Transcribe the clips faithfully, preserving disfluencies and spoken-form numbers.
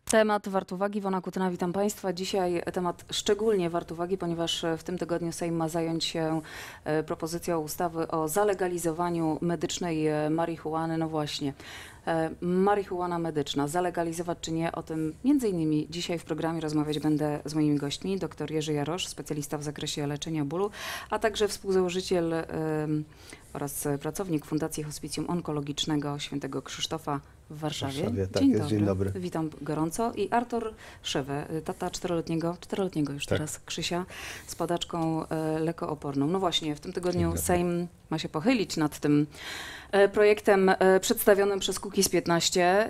Temat wart uwagi. Iwona Kutyna, witam Państwa. Dzisiaj temat szczególnie wart uwagi, ponieważ w tym tygodniu Sejm ma zająć się propozycją ustawy o zalegalizowaniu medycznej marihuany. No właśnie, marihuana medyczna, zalegalizować czy nie, o tym między innymi dzisiaj w programie rozmawiać będę z moimi gośćmi. Dr Jerzy Jarosz, specjalista w zakresie leczenia bólu, a także współzałożyciel y, oraz pracownik Fundacji Hospicjum Onkologicznego Świętego Krzysztofa w Warszawie. Warszawie, tak dzień, jest, dobry. dzień dobry. Witam gorąco. I Artur Szewe, tata czteroletniego, czteroletniego już tak. teraz Krzysia z padaczką e, lekooporną. No właśnie, w tym tygodniu Sejm ma się pochylić nad tym e, projektem e, przedstawionym przez Kukiz piętnaście. E,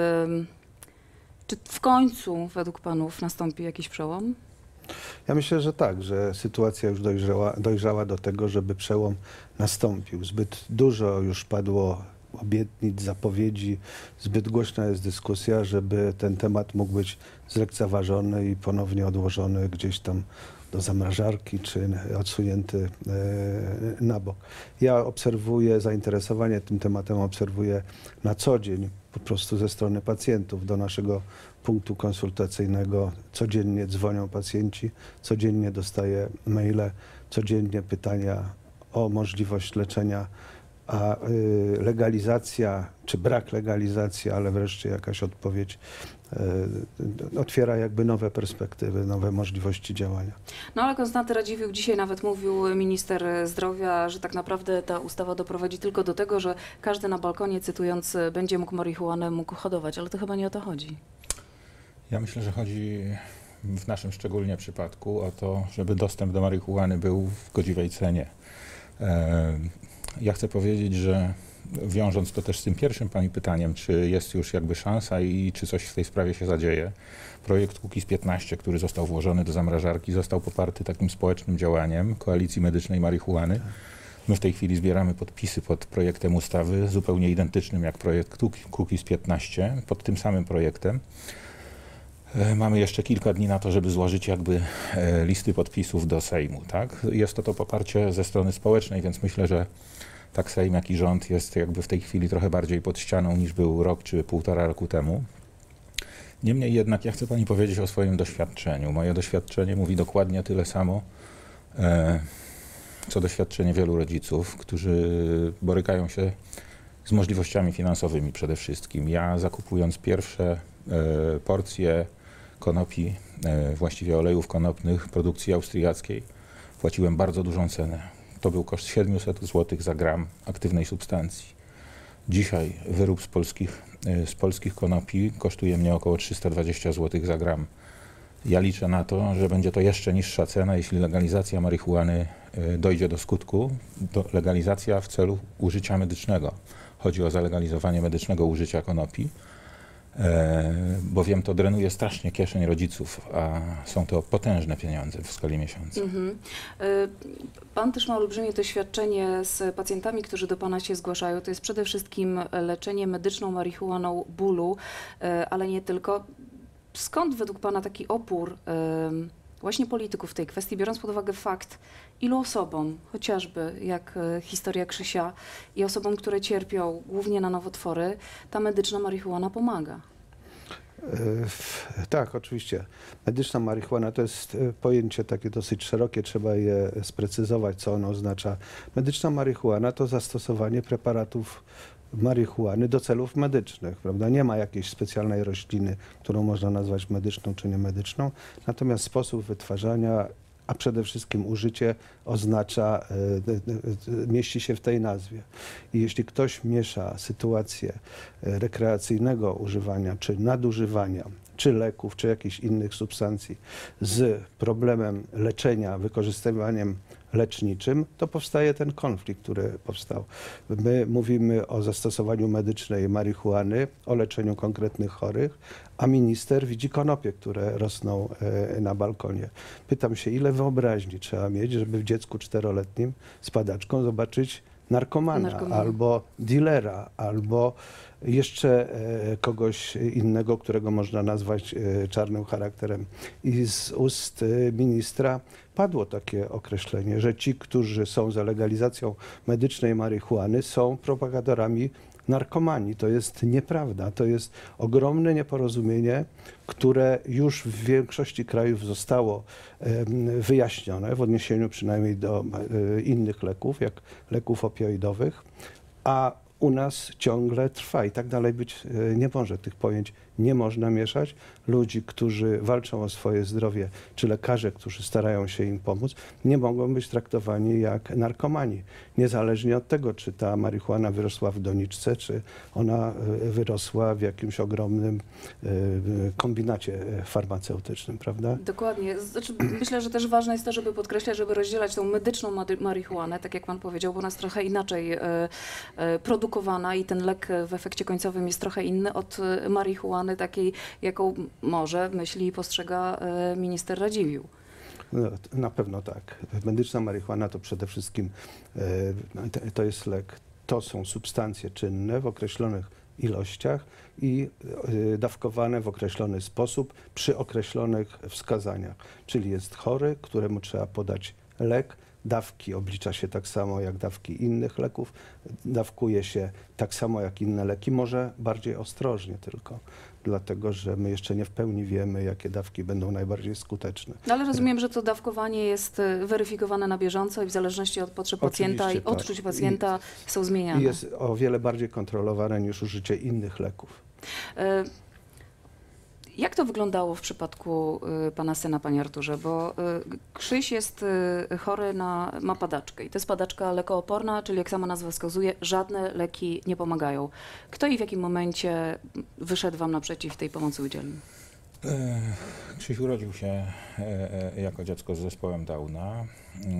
czy w końcu według panów nastąpi jakiś przełom? Ja myślę, że tak, że sytuacja już dojrzała, dojrzała do tego, żeby przełom nastąpił. Zbyt dużo już padło obietnic, zapowiedzi, zbyt głośna jest dyskusja, żeby ten temat mógł być zlekceważony i ponownie odłożony gdzieś tam do zamrażarki, czy odsunięty e, na bok. Ja obserwuję zainteresowanie tym tematem, obserwuję na co dzień po prostu ze strony pacjentów. Do naszego punktu konsultacyjnego codziennie dzwonią pacjenci, codziennie dostaję maile, codziennie pytania o możliwość leczenia, a y, legalizacja, czy brak legalizacji, ale wreszcie jakaś odpowiedź y, otwiera jakby nowe perspektywy, nowe możliwości działania. No ale Konstanty Radziwiłł dzisiaj nawet mówił, minister zdrowia, że tak naprawdę ta ustawa doprowadzi tylko do tego, że każdy na balkonie, cytując, będzie mógł marihuanę mógł hodować, ale to chyba nie o to chodzi. Ja myślę, że chodzi w naszym szczególnie przypadku o to, żeby dostęp do marihuany był w godziwej cenie. E Ja chcę powiedzieć, że wiążąc to też z tym pierwszym pani pytaniem, czy jest już jakby szansa i czy coś w tej sprawie się zadzieje, projekt Kukiz piętnaście, który został włożony do zamrażarki, został poparty takim społecznym działaniem Koalicji Medycznej Marihuany. My w tej chwili zbieramy podpisy pod projektem ustawy zupełnie identycznym jak projekt Kukiz piętnaście, pod tym samym projektem. Mamy jeszcze kilka dni na to, żeby złożyć jakby listy podpisów do Sejmu, tak? Jest to to poparcie ze strony społecznej, więc myślę, że tak Sejm, jak i rząd jest jakby w tej chwili trochę bardziej pod ścianą niż był rok czy półtora roku temu. Niemniej jednak ja chcę pani powiedzieć o swoim doświadczeniu. Moje doświadczenie mówi dokładnie tyle samo, e, co doświadczenie wielu rodziców, którzy borykają się z możliwościami finansowymi przede wszystkim. Ja zakupując pierwsze e, porcje konopi, e, właściwie olejów konopnych produkcji austriackiej, płaciłem bardzo dużą cenę. To był koszt siedemset złotych za gram aktywnej substancji. Dzisiaj wyrób z polskich, e, z polskich konopi kosztuje mnie około trzysta dwadzieścia złotych za gram. Ja liczę na to, że będzie to jeszcze niższa cena, jeśli legalizacja marihuany e, dojdzie do skutku. Do legalizacja w celu użycia medycznego. Chodzi o zalegalizowanie medycznego użycia konopi, e, bowiem to drenuje strasznie kieszeń rodziców, a są to potężne pieniądze w skali miesiąca. Mhm. Pan też ma olbrzymie doświadczenie z pacjentami, którzy do Pana się zgłaszają. To jest przede wszystkim leczenie medyczną marihuaną bólu, ale nie tylko. Skąd według Pana taki opór właśnie polityków w tej kwestii, biorąc pod uwagę fakt, ilu osobom, chociażby jak historia Krzysia i osobom, które cierpią głównie na nowotwory, ta medyczna marihuana pomaga? Tak, oczywiście. Medyczna marihuana to jest pojęcie takie dosyć szerokie, trzeba je sprecyzować, co ono oznacza. Medyczna marihuana to zastosowanie preparatów marihuany do celów medycznych, prawda? Nie ma jakiejś specjalnej rośliny, którą można nazwać medyczną czy niemedyczną, natomiast sposób wytwarzania, a przede wszystkim użycie oznacza, y, y, mieści się w tej nazwie. I jeśli ktoś miesza sytuację rekreacyjnego używania, czy nadużywania, czy leków, czy jakichś innych substancji z problemem leczenia, wykorzystywaniem leczniczym, to powstaje ten konflikt, który powstał. My mówimy o zastosowaniu medycznej marihuany, o leczeniu konkretnych chorych, a minister widzi konopie, które rosną na balkonie. Pytam się, ile wyobraźni trzeba mieć, żeby w dziecku czteroletnim z padaczką zobaczyć narkomana, narkomana, albo dealera, albo jeszcze e, kogoś innego, którego można nazwać e, czarnym charakterem. I z ust e, ministra padło takie określenie, że ci, którzy są za legalizacją medycznej marihuany, są propagatorami narkomanii. To jest nieprawda. To jest ogromne nieporozumienie, które już w większości krajów zostało em, wyjaśnione, w odniesieniu przynajmniej do e, innych leków, jak leków opioidowych, a u nas ciągle trwa i tak dalej być e, nie może. Tych pojęć nie można mieszać. Ludzi, którzy walczą o swoje zdrowie, czy lekarze, którzy starają się im pomóc, nie mogą być traktowani jak narkomani. Niezależnie od tego, czy ta marihuana wyrosła w doniczce, czy ona e, wyrosła w jakimś ogromnym e, kombinacie e, farmaceutycznym, prawda? Dokładnie. Znaczy, myślę, że też ważne jest to, żeby podkreślać, żeby rozdzielać tą medyczną mary- marihuanę, tak jak pan powiedział, bo ona jest trochę inaczej e, e, produkowana i ten lek w efekcie końcowym jest trochę inny od e, marihuany takiej, jaką może myśli i postrzega e, minister Radziwiłł. No, t- na pewno tak. Medyczna marihuana to przede wszystkim e, to- to jest lek. To są substancje czynne w określonych ilościach i e, dawkowane w określony sposób przy określonych wskazaniach. Czyli jest chory, któremu trzeba podać lek. Dawki oblicza się tak samo jak dawki innych leków. Dawkuje się tak samo jak inne leki, może bardziej ostrożnie tylko, dlatego że my jeszcze nie w pełni wiemy, jakie dawki będą najbardziej skuteczne. No ale rozumiem, że to dawkowanie jest e, weryfikowane na bieżąco i w zależności od potrzeb pacjenta i Oczywiście tak. odczuć pacjenta są zmieniane. I jest o wiele bardziej kontrolowane niż użycie innych leków. E, Jak to wyglądało w przypadku y, pana syna, panie Arturze? Bo y, Krzyś jest y, chory na, ma padaczkę i to jest padaczka lekooporna, czyli jak sama nazwa wskazuje, żadne leki nie pomagają. Kto i w jakim momencie wyszedł wam naprzeciw, tej pomocy udzielił? E, Krzyś urodził się e, e, jako dziecko z zespołem Downa. E,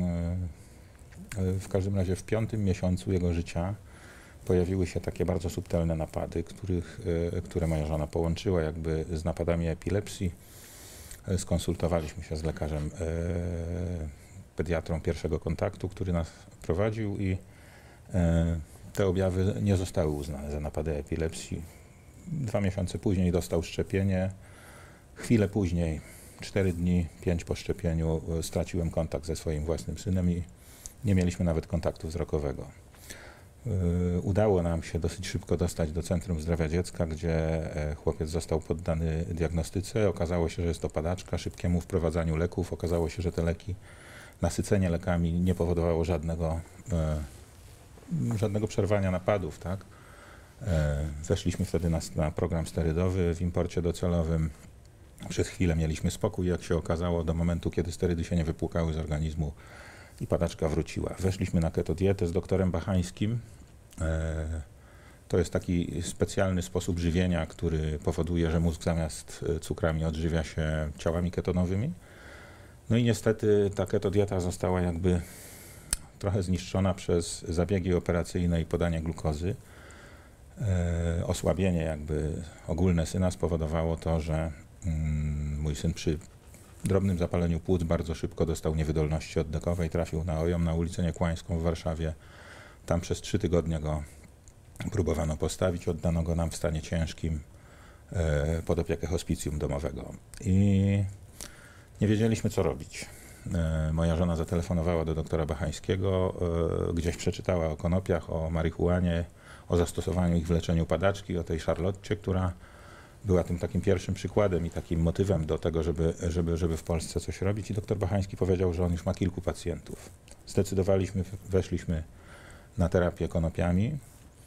e, W każdym razie w piątym miesiącu jego życia pojawiły się takie bardzo subtelne napady, których, e, które moja żona połączyła jakby z napadami epilepsji. E, Skonsultowaliśmy się z lekarzem e, pediatrą pierwszego kontaktu, który nas prowadził i e, te objawy nie zostały uznane za napady epilepsji. Dwa miesiące później dostał szczepienie. Chwilę później, cztery dni, pięć po szczepieniu, e, straciłem kontakt ze swoim własnym synem i nie mieliśmy nawet kontaktu wzrokowego. E, Udało nam się dosyć szybko dostać do Centrum Zdrowia Dziecka, gdzie e, chłopiec został poddany diagnostyce. Okazało się, że jest to padaczka, szybkiemu wprowadzaniu leków. Okazało się, że te leki, nasycenie lekami nie powodowało żadnego, e, żadnego przerwania napadów, tak? E, Weszliśmy wtedy na, na program sterydowy w imporcie docelowym. Przez chwilę mieliśmy spokój, jak się okazało, do momentu, kiedy sterydy się nie wypłukały z organizmu i padaczka wróciła. Weszliśmy na ketodietę z doktorem Bachańskim. E, To jest taki specjalny sposób żywienia, który powoduje, że mózg zamiast e, cukrami odżywia się ciałami ketonowymi. No i niestety ta ketodieta została jakby trochę zniszczona przez zabiegi operacyjne i podanie glukozy. E, Osłabienie jakby ogólne syna spowodowało to, że mm, mój syn przy drobnym zapaleniu płuc bardzo szybko dostał niewydolności oddechowej, trafił na O J O M na ulicę Niekłańską w Warszawie. Tam przez trzy tygodnie go próbowano postawić, oddano go nam w stanie ciężkim e, pod opiekę hospicjum domowego. I nie wiedzieliśmy, co robić. E, moja żona zatelefonowała do doktora Bachańskiego, e, gdzieś przeczytała o konopiach, o marihuanie, o zastosowaniu ich w leczeniu padaczki, o tej Charlotcie, która była tym takim pierwszym przykładem i takim motywem do tego, żeby, żeby, żeby w Polsce coś robić. I doktor Bachański powiedział, że on już ma kilku pacjentów. Zdecydowaliśmy, weszliśmy na terapię konopiami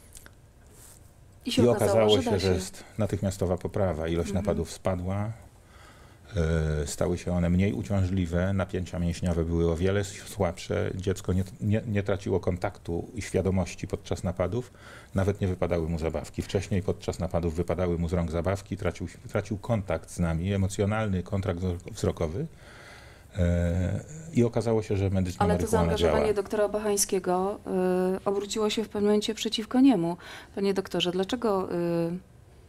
I się i okazało, okazało że się, da że jest natychmiastowa poprawa. Ilość Mhm. napadów spadła, e, stały się one mniej uciążliwe, napięcia mięśniowe były o wiele słabsze, dziecko nie, nie, nie traciło kontaktu i świadomości podczas napadów, nawet nie wypadały mu zabawki. Wcześniej podczas napadów wypadały mu z rąk zabawki, tracił, tracił kontakt z nami, emocjonalny kontakt wzrokowy. E, I okazało się, że medyczna Ale to marihuana zaangażowanie działa. doktora Bachańskiego y, obróciło się w pewnym momencie przeciwko niemu. Panie doktorze, dlaczego y,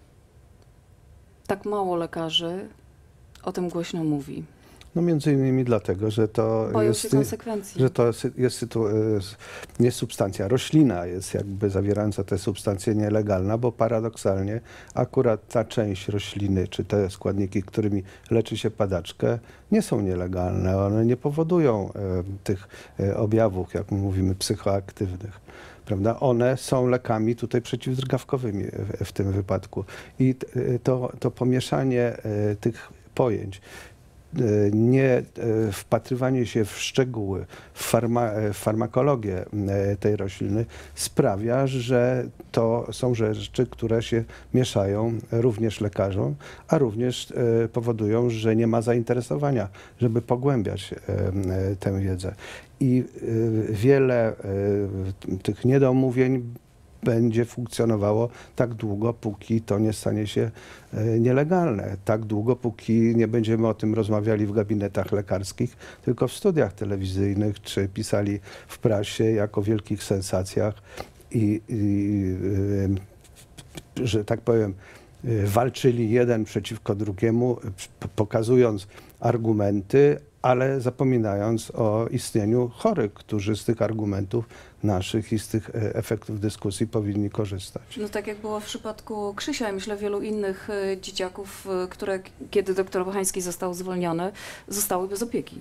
tak mało lekarzy o tym głośno mówi? No między innymi dlatego, że to Boją jest, się konsekwencji. że to jest, jest, sytu- jest nie substancja, roślina jest jakby zawierająca te substancje nielegalna, bo paradoksalnie akurat ta część rośliny, czy te składniki, którymi leczy się padaczkę, nie są nielegalne. One nie powodują e, tych e, objawów, jak mówimy, psychoaktywnych. prawda? One są lekami tutaj przeciwdrgawkowymi w, w tym wypadku. I t- to, to pomieszanie e, tych pojęć, e, nie e, wpatrywanie się w szczegóły, w, farma, e, w farmakologię e, tej rośliny sprawia, że to są rzeczy, które się mieszają również lekarzom, a również e, powodują, że nie ma zainteresowania, żeby pogłębiać e, e, tę wiedzę. I e, wiele e, tych niedomówień będzie funkcjonowało tak długo, póki to nie stanie się e, nielegalne. Tak długo, póki nie będziemy o tym rozmawiali w gabinetach lekarskich, tylko w studiach telewizyjnych, czy pisali w prasie jako o wielkich sensacjach i, i e, że tak powiem, e, walczyli jeden przeciwko drugiemu, p- pokazując argumenty, ale zapominając o istnieniu chorych, którzy z tych argumentów naszych i z tych e, efektów dyskusji powinni korzystać. No tak jak było w przypadku Krzysia i myślę wielu innych e, dzieciaków, e, które kiedy doktor Wachański został zwolniony, zostały bez opieki.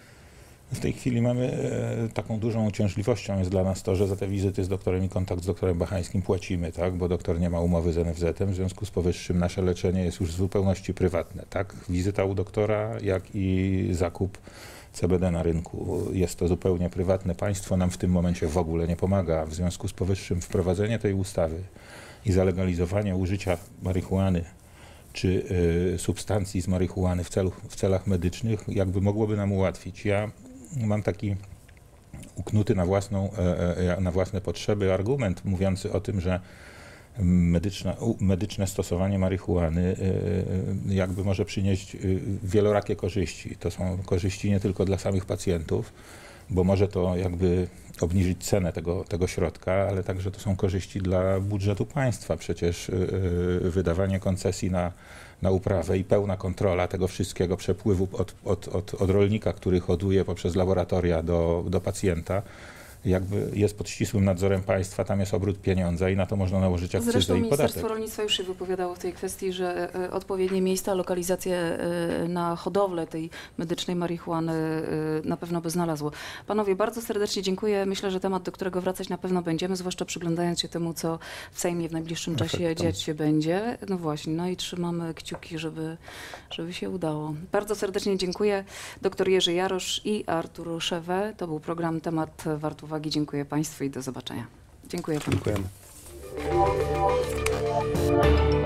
W tej chwili mamy e, taką dużą uciążliwością jest dla nas to, że za te wizyty z doktorem i kontakt z doktorem Wachańskim płacimy, tak? Bo doktor nie ma umowy z N F Z-em, w związku z powyższym nasze leczenie jest już w zupełności prywatne. Tak? Wizyta u doktora, jak i zakup C B D na rynku. Jest to zupełnie prywatne. Państwo nam w tym momencie w ogóle nie pomaga. W związku z powyższym wprowadzenie tej ustawy i zalegalizowanie użycia marihuany czy y, substancji z marihuany w, celu, w celach medycznych jakby mogłoby nam ułatwić. Ja mam taki uknuty na, własną, e, e, na własne potrzeby argument mówiący o tym, że medyczna, u, medyczne stosowanie marihuany e, jakby może przynieść e, wielorakie korzyści. To są korzyści nie tylko dla samych pacjentów, bo może to jakby obniżyć cenę tego, tego środka, ale także to są korzyści dla budżetu państwa. Przecież e, wydawanie koncesji na na uprawę i pełna kontrola tego wszystkiego przepływu od, od, od, od rolnika, który hoduje poprzez laboratoria do, do pacjenta, jakby jest pod ścisłym nadzorem państwa, tam jest obrót pieniądza i na to można nałożyć akcyzę Zresztą i Ministerstwo podatek. Rolnictwa już się wypowiadało w tej kwestii, że e, odpowiednie miejsca, lokalizacje e, na hodowlę tej medycznej marihuany e, na pewno by znalazło. Panowie, bardzo serdecznie dziękuję. Myślę, że temat, do którego wracać na pewno będziemy, zwłaszcza przyglądając się temu, co w Sejmie w najbliższym czasie Efektom. dziać się będzie. No właśnie, no i trzymamy kciuki, żeby, żeby się udało. Bardzo serdecznie dziękuję. Doktor Jerzy Jarosz i Artur Szewę. To był program Temat Wart Uwagi. Dziękuję Państwu i do zobaczenia. Dziękuję panu. Dziękujemy.